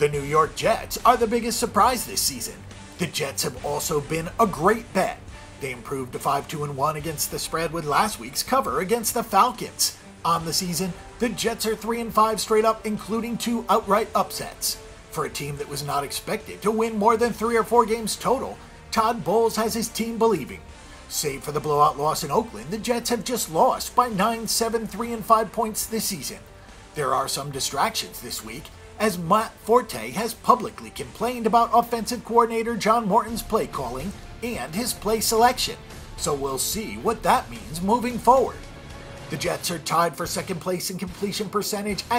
The New York Jets are the biggest surprise this season. The Jets have also been a great bet. They improved to 5-2-1 against the spread with last week's cover against the Falcons. On the season, the Jets are 3-5 straight up, including 2 outright upsets. For a team that was not expected to win more than 3 or 4 games total, Todd Bowles has his team believing. Save for the blowout loss in Oakland, the Jets have just lost by 9, 7, 3, and 5 points this season. There are some distractions this week, as Matt Forte has publicly complained about offensive coordinator John Morton's play calling and his play selection, so we'll see what that means moving forward. The Jets are tied for second place in completion percentage at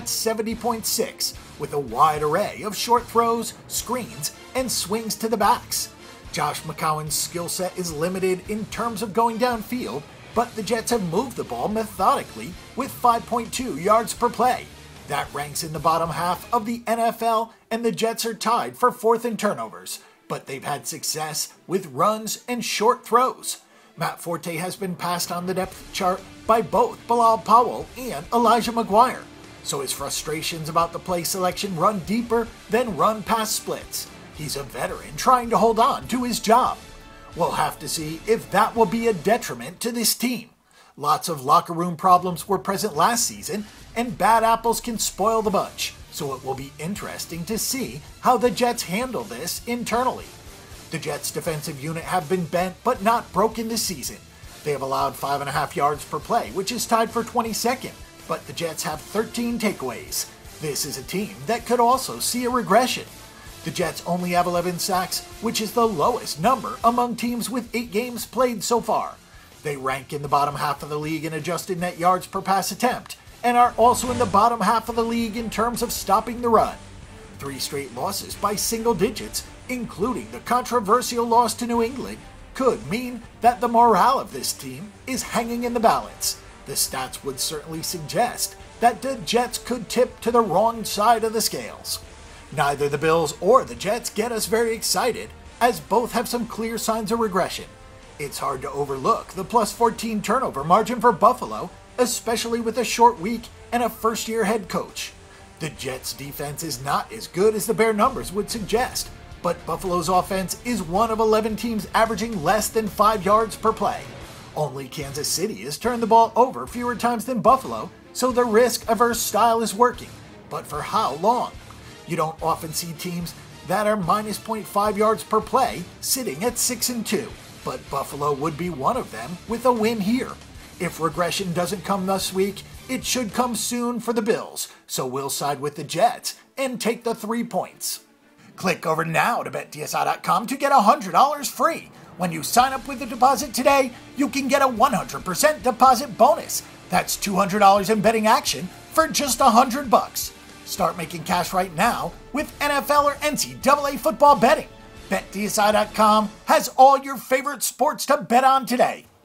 70.6, with a wide array of short throws, screens, and swings to the backs. Josh McCown's skill set is limited in terms of going downfield, but the Jets have moved the ball methodically with 5.2 yards per play. That ranks in the bottom half of the NFL, and the Jets are tied for 4th in turnovers, but they've had success with runs and short throws. Matt Forte has been passed on the depth chart by both Bilal Powell and Elijah McGuire, so his frustrations about the play selection run deeper than run-pass splits. He's a veteran trying to hold on to his job. We'll have to see if that will be a detriment to this team. Lots of locker room problems were present last season, and bad apples can spoil the bunch, so it will be interesting to see how the Jets handle this internally. The Jets' defensive unit have been bent but not broken this season. They have allowed 5.5 yards per play, which is tied for 22nd, but the Jets have 13 takeaways. This is a team that could also see a regression. The Jets only have 11 sacks, which is the lowest number among teams with 8 games played so far. They rank in the bottom half of the league in adjusted net yards per pass attempt, and are also in the bottom half of the league in terms of stopping the run. 3 straight losses by single digits, including the controversial loss to New England, could mean that the morale of this team is hanging in the balance. The stats would certainly suggest that the Jets could tip to the wrong side of the scales. Neither the Bills or the Jets get us very excited, as both have some clear signs of regression. It's hard to overlook the plus 14 turnover margin for Buffalo, especially with a short week and a first-year head coach. The Jets' defense is not as good as the bare numbers would suggest, but Buffalo's offense is one of 11 teams averaging less than 5 yards per play. Only Kansas City has turned the ball over fewer times than Buffalo, so the risk-averse style is working. But for how long? You don't often see teams that are minus 0.5 yards per play sitting at 6-2, but Buffalo would be one of them with a win here. If regression doesn't come this week, it should come soon for the Bills, so we'll side with the Jets and take the 3 points. Click over now to BetDSI.com to get $100 free. When you sign up with a deposit today, you can get a 100% deposit bonus. That's $200 in betting action for just $100. Start making cash right now with NFL or NCAA football betting. BetDSI.com has all your favorite sports to bet on today.